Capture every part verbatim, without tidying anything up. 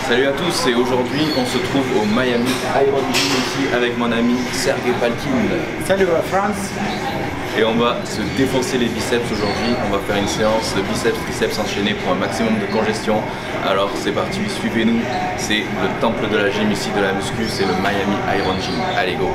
Salut à tous, et aujourd'hui on se trouve au Miami Iron Gym ici avec mon ami Sergey Palkin. Salut à France. Et on va se défoncer les biceps aujourd'hui. On va faire une séance de biceps triceps enchaînés pour un maximum de congestion. Alors c'est parti, suivez-nous. C'est le temple de la gym ici, de la muscu, c'est le Miami Iron Gym. Allez go.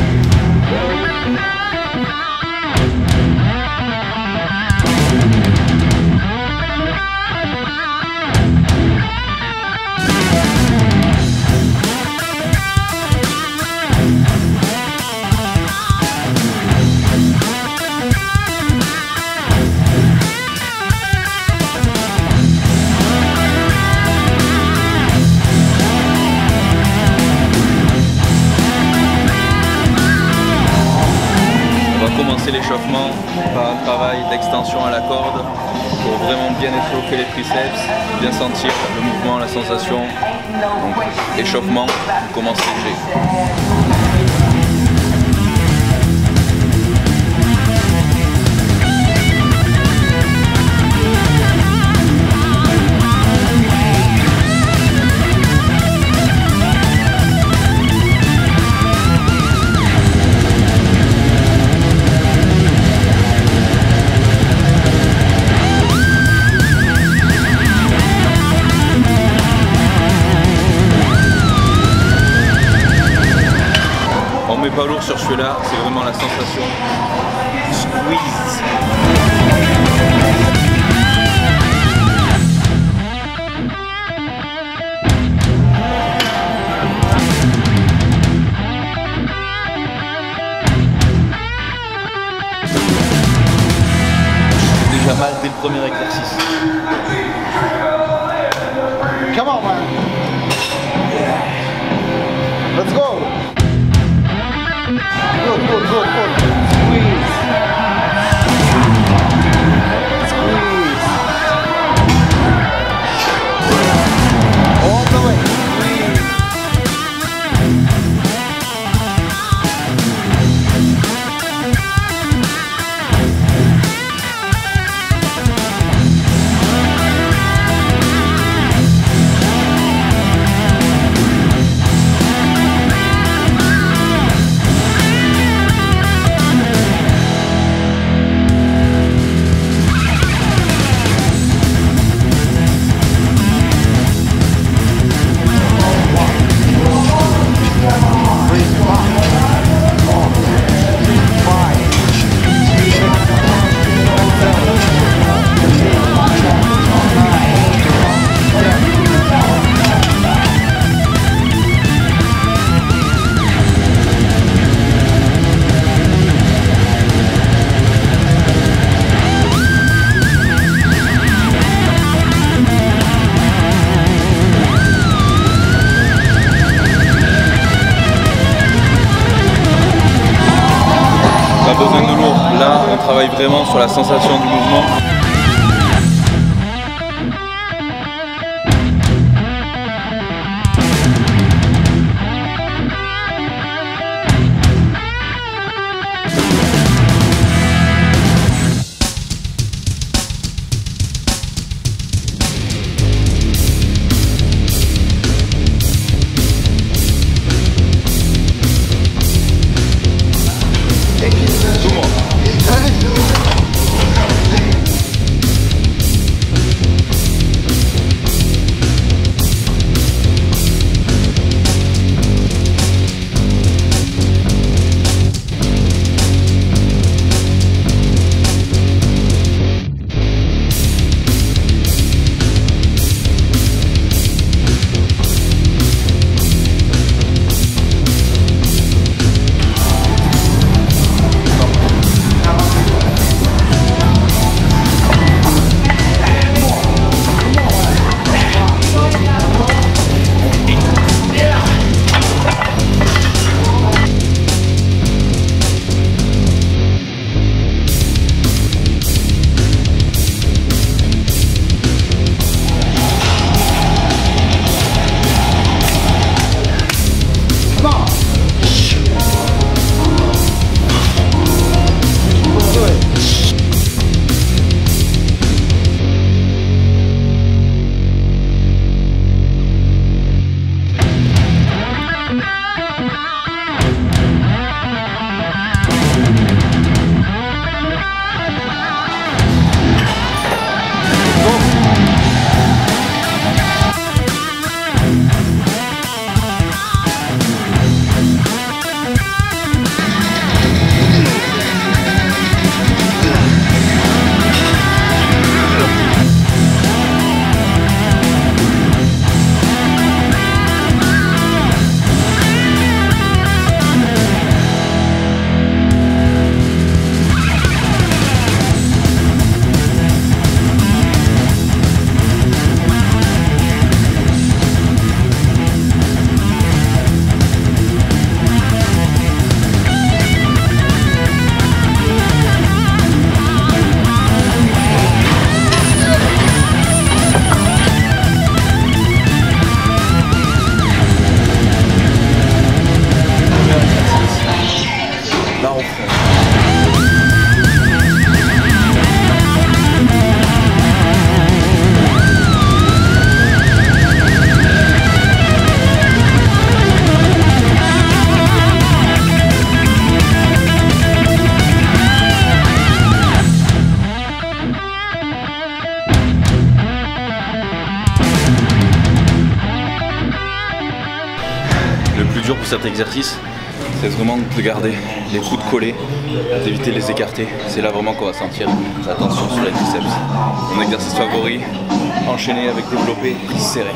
Commencer l'échauffement par un travail d'extension à la corde pour vraiment bien échauffer les triceps, bien sentir le mouvement, la sensation. Donc échauffement, on commence léger. Pas lourd sur celui-là, c'est vraiment la sensation squeeze. J'ai déjà mal dès le premier exercice. Come on, man. Let's go. Good, good, good, good. Squeeze. Squeeze. All the way. Squeeze. Pas besoin de lourd, là on travaille vraiment sur la sensation du mouvement. dur pour cet exercice, c'est vraiment de garder les coudes collés, d'éviter de les écarter. C'est là vraiment qu'on va sentir la tension sur les biceps. Mon exercice favori, enchaîner avec développé, serré.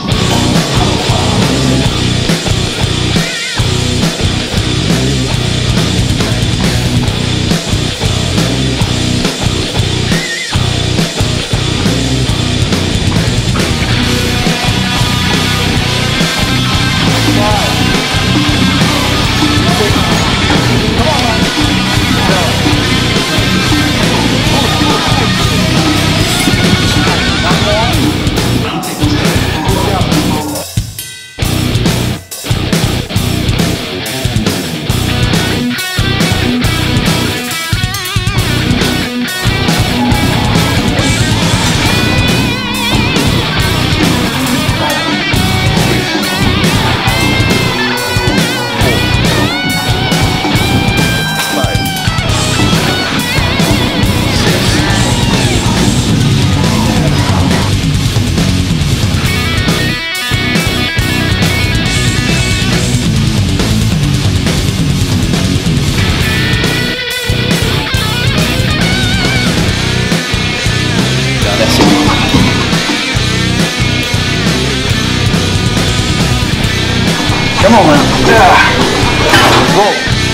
Come on, man. Yeah. Go.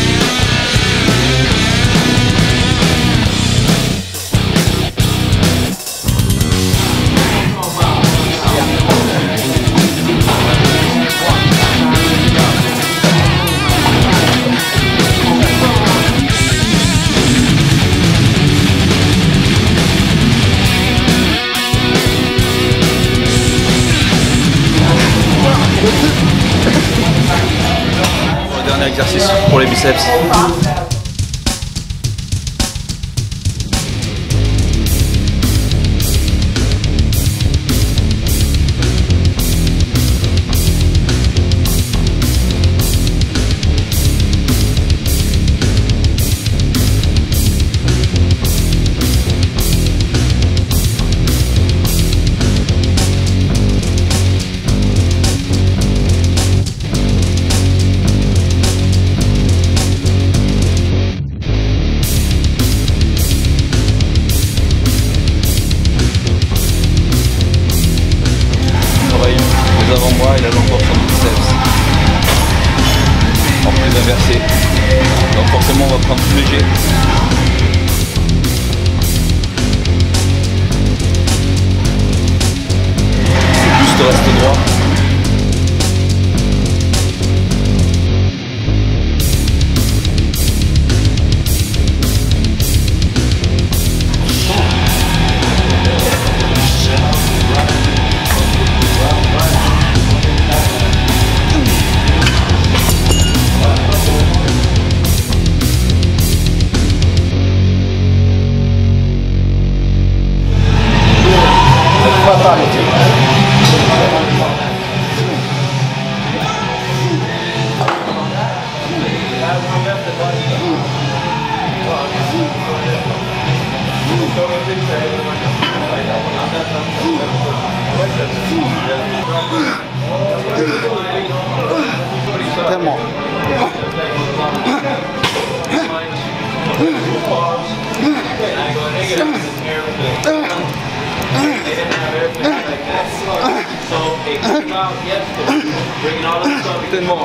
Dernier exercice pour les biceps. Avant-moi et la longueur sur le biceps en plus inversé, donc forcément on va prendre plus léger. Le buste reste droit. Tellement. Tellement.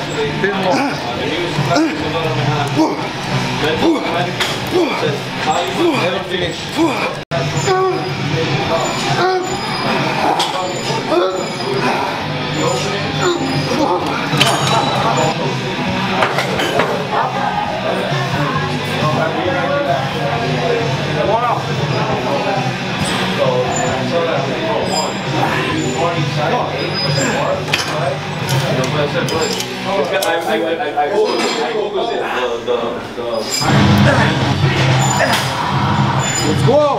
Let's go!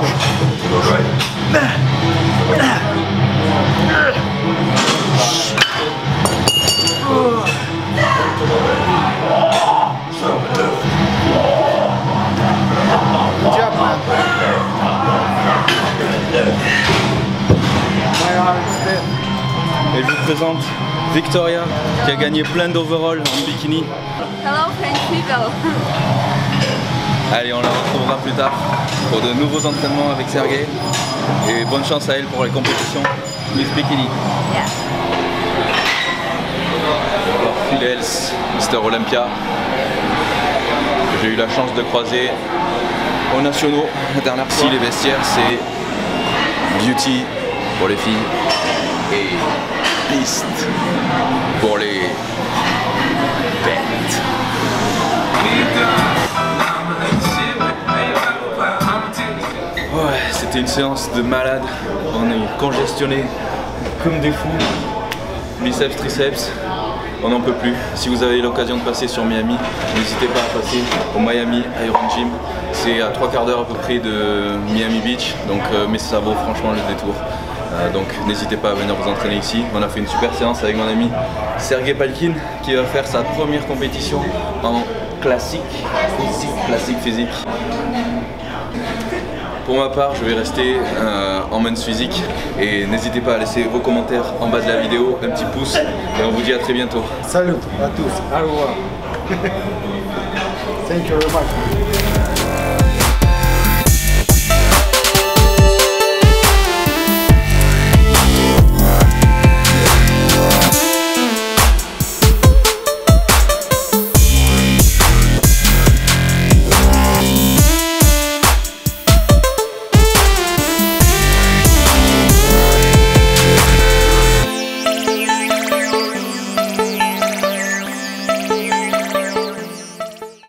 Et je vous présente Victoria qui a gagné plein d'overalls en bikini. Hello French people. Allez, on la retrouvera plus tard pour de nouveaux entraînements avec Sergei. Et bonne chance à elle pour les compétitions Miss Bikini. Yeah. Alors Phil Hales, Mister Olympia, que j'ai eu la chance de croiser aux nationaux la dernière fois. Ici les vestiaires c'est Beauty pour les filles et Beast pour les bêtes. Ouais, c'était une séance de malade, on est congestionné comme des fous, biceps, triceps, on n'en peut plus. Si vous avez l'occasion de passer sur Miami, n'hésitez pas à passer au Miami Iron Gym, c'est à trois quarts d'heure à peu près de Miami Beach, donc, euh, mais ça vaut franchement le détour. Euh, donc n'hésitez pas à venir vous entraîner ici. On a fait une super séance avec mon ami Sergei Palkin qui va faire sa première compétition en classique, classique physique. Pour ma part, je vais rester euh, en men's physique et n'hésitez pas à laisser vos commentaires en bas de la vidéo, un petit pouce et on vous dit à très bientôt. Salut à tous. Au revoir. Thank you very much.